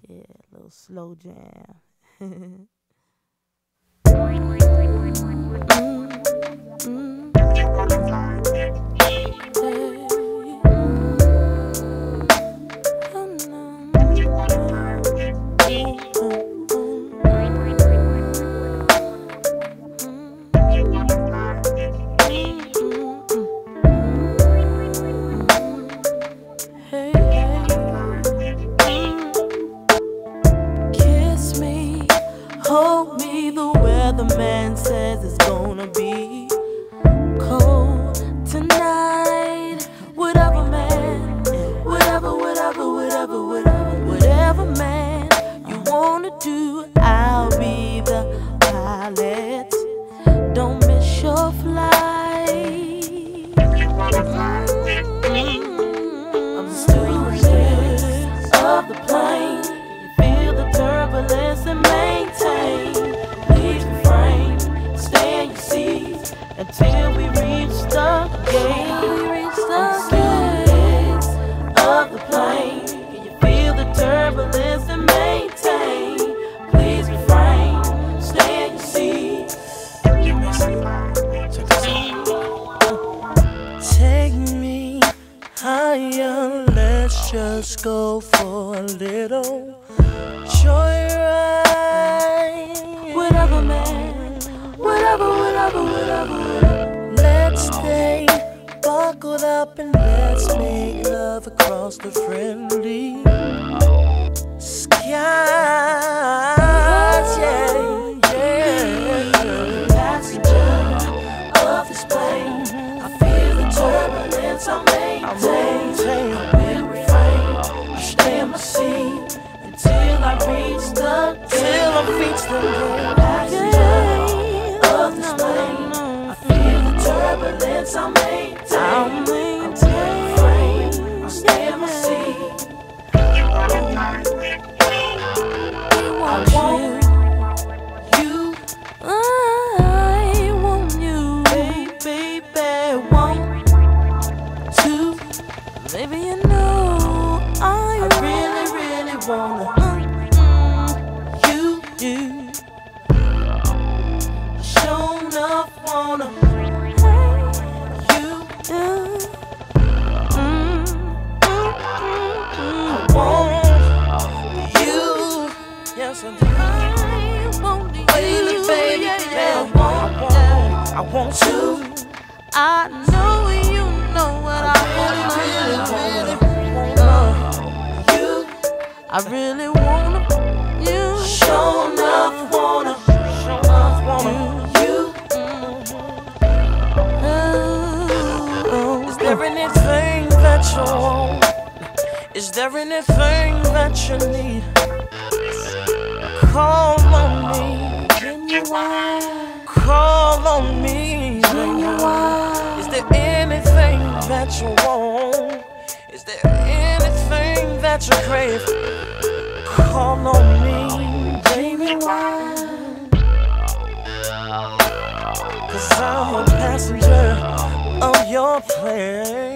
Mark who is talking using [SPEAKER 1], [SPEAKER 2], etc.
[SPEAKER 1] Yeah, a little slow jam.
[SPEAKER 2] Kiss me, hold me, the weatherman says it's gonna be cold tonight. Whatever man, whatever man you wanna do, I'll be the pilot. Don't miss your flight. I'm the stewardess of the plane. Feel the turbulence and maintain. Please refrain, stay in your seats until we reach the gate. Of the plane, can you feel the turbulence and maintain? Please refrain, stay in your seat. Take me higher, let's just go for a little joyride. Whatever man, whatever. Let's stay buckled up and let's make love across the friendly skies. Yeah. Passenger of this plane, I feel the turbulence, I maintain. I will refrain, I stay in my seat until I reach the gate. Passenger of this plane, I feel the turbulence, I maintain. I stay in my seat. I want you. I want you, baby. Want to. Baby, you know I really wanna you. Show enough wanna. I want you. I know you know what I want. You. I really wanna. You. Show enough wanna. You. Is there anything that you want? Is there anything that you need? Call on me. Ginuwine. Call on me. Ginuwine. Is there anything that you want? Is there anything that you crave? Call on me, Ginuwine. 'Cause I'm a passenger of your plane.